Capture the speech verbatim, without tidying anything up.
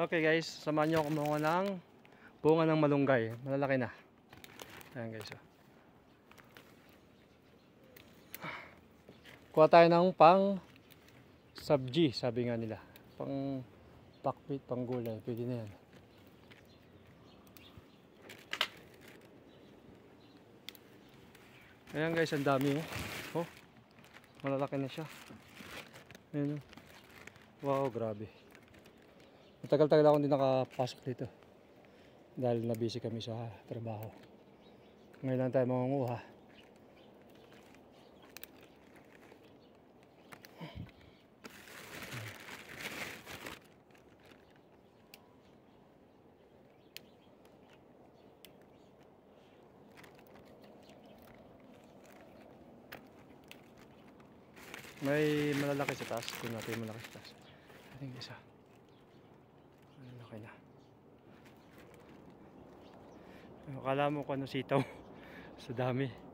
Okay guys, samahan nyo ako kumuha ng bunga ng malunggay. Malalaki na. Ayan guys. Oh. Kuha tayo ng pang sabji, sabi nga nila. Pang pakbit, pang gulay. Pwede na yan. Ayan guys, ang dami oh. Oh, malalaki na siya. Ayan oh. Wow, grabe. Matagal-tagal ako hindi nakapasok dito dahil na busy kami sa trabaho. Ngayon lang tayo mangunguha. May malalaki sa taas. Kung natin yung malaki sa taas. Ating isa. Malaki na. Akala mo kung ano sitaw. Sa dami.